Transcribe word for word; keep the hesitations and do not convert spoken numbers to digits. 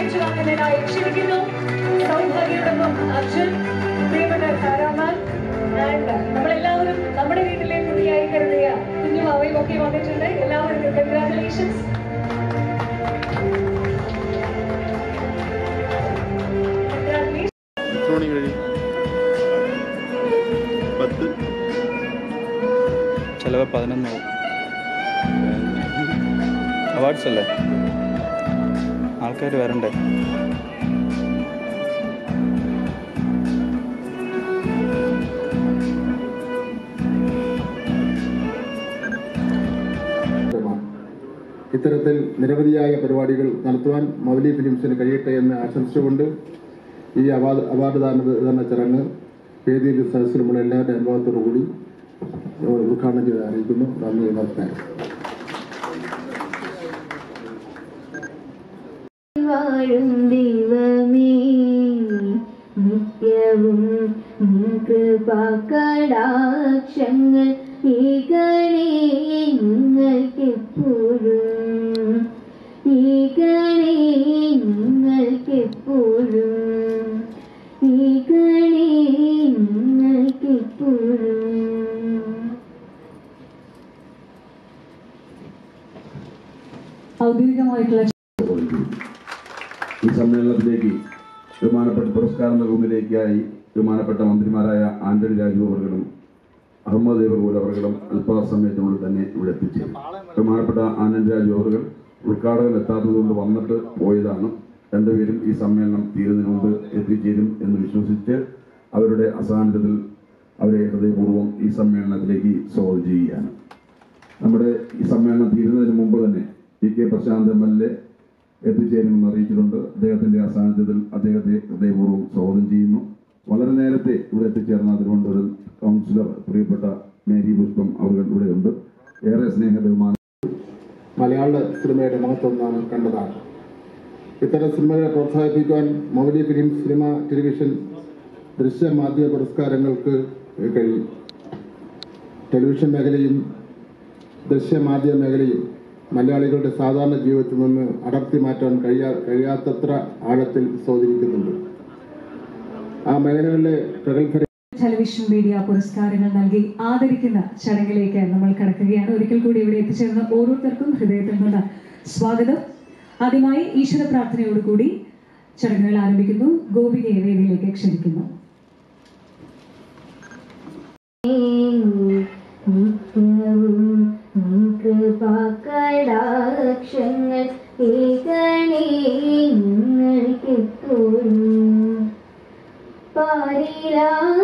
ഏറ്റുവാങ്ങുന്നതിനായി ക്ഷണിക്കുന്നു. സൗഭാഗ്യയോടൊപ്പം അർജുൻ, പ്രിയപ്പെട്ട താരാമാൻ, ആൻഡ് നമ്മളെല്ലാവരും നമ്മുടെ വീട്ടിലെ കുട്ടിയായി കരുതിയ കുഞ്ഞു അവയും ഒക്കെ വന്നിട്ടുണ്ട്. എല്ലാവർക്കും കൺഗ്രാറ്റുലേഷൻസ്. ചിലവ് പതിനൊന്ന് അവാർഡ്സ് അല്ലേ, ആൾക്കാർ വരണ്ടേ? ഇത്തരത്തിൽ നിരവധിയായ പരിപാടികൾ നടത്തുവാൻ മൗലി ഫിലിംസിന് കഴിയട്ടെ എന്ന് ആശംസിച്ചുകൊണ്ട് ഈ അവാർഡ് അവാർഡ് ദാന വിതരണ ചടങ്ങ് വേദിയിൽ സദസ്സിലുമുള്ള എല്ലാവരുടെ അനുഭവത്തോടു കൂടി ഉദ്ഘാടനം ചെയ്ത് അറിയിക്കുന്നു. നന്ദി, നമസ്കാരം. വാഴും ദൈവമേ നിത്യവും കൃപാകടാക്ഷങ്ങൾ ഈകണേ നിങ്ങൾക്കെപ്പോഴും, ഈകണേ നിങ്ങൾക്കെപ്പോഴും, ഈകണേ നിങ്ങൾക്കെപ്പോഴും. ഔദ്യോഗികമായിട്ടുള്ള ഈ സമ്മേളനത്തിലേക്ക് ബഹുമാനപ്പെട്ട പുരസ്കാരം നൽകുന്നതിലേക്കായി ബഹുമാനപ്പെട്ട മന്ത്രിമാരായ ആന്റണി രാജു അവർകളും അഹമ്മദ് ദേവർകൂൽ അവർകളും അല്പ സമയത്തിനുള്ളിൽ തന്നെ ഇവിടെ എത്തിച്ചേരും. ബഹുമാനപ്പെട്ട ആന്റണി രാജു അവർ ഉദ്ഘാടകൻ എത്താത്തതുകൊണ്ട് വന്നിട്ട് പോയതാണ്. രണ്ടുപേരും ഈ സമ്മേളനം തീരുന്നതിന് മുമ്പ് എത്തിച്ചേരും എന്ന് വിശ്വസിച്ച് അവരുടെ അസാന്നിധ്യത്തിൽ അവരെ ഹൃദയപൂർവ്വം ഈ സമ്മേളനത്തിലേക്ക് സ്വാഗതം ചെയ്യുകയാണ്. നമ്മുടെ ഈ സമ്മേളനം തീരുന്നതിന് മുമ്പ് തന്നെ E K Prashanth M L A എത്തിച്ചേരുമെന്ന് അറിയിച്ചിട്ടുണ്ട്. അദ്ദേഹത്തിന്റെ അസാന്നിധ്യത്തിൽ അദ്ദേഹത്തെ ഹൃദയപൂർവ്വം സ്വാഗതം ചെയ്യുന്നു. വളരെ നേരത്തെ ഇവിടെ എത്തിച്ചേർന്ന തിരുവനന്തപുരം കൗൺസിലർ പ്രിയപ്പെട്ട മേരി പുഷ്പം അവർ ഇവിടെയുണ്ട്. ഏറെ സ്നേഹ ബഹുമാനം. മലയാള സിനിമയുടെ മഹത്വം നാം കണ്ടതാണ്. ഇത്തരം സിനിമകളെ പ്രോത്സാഹിപ്പിക്കാൻ മൗലി ഫിലിം സിനിമ ടെലിവിഷൻ ദൃശ്യമാധ്യമ പുരസ്കാരങ്ങൾക്ക് കഴിയും. ടെലിവിഷൻ മേഖലയും ദൃശ്യമാധ്യമ മേഖലയും മലയാളികളുടെ സാധാരണ ജീവിതത്തിൽ നിന്ന് അടർത്തി മാറ്റാൻ കഴിയാ കഴിയാത്തത്ര ആഴത്തിൽ സ്വാധീനിക്കുന്നുണ്ട്. ആ മേഖലകളിലെ പ്രഗത്ഭരെ ടെലിവിഷൻ മീഡിയ പുരസ്കാരങ്ങൾ നൽകി ആദരിക്കുന്ന ചടങ്ങിലേക്ക് നമ്മൾ കടക്കുകയാണ്. ഒരിക്കൽ കൂടി ഇവിടെ എത്തിച്ചേർന്ന ഓരോരുത്തർക്കും ഹൃദയത്തിൽ നിന്ന് സ്വാഗതം. ആദ്യമായി ഈശ്വര പ്രാർത്ഥനയോടുകൂടി ചടങ്ങുകൾ ആരംഭിക്കുന്നു. ഗോപികയെ വേദിയിലേക്ക് ക്ഷണിക്കുന്നു. കൃപാകടാക്ഷങ്ങൾ ഏകണേ നിങ്ങൾക്കെപ്പോഴും പാരിലാ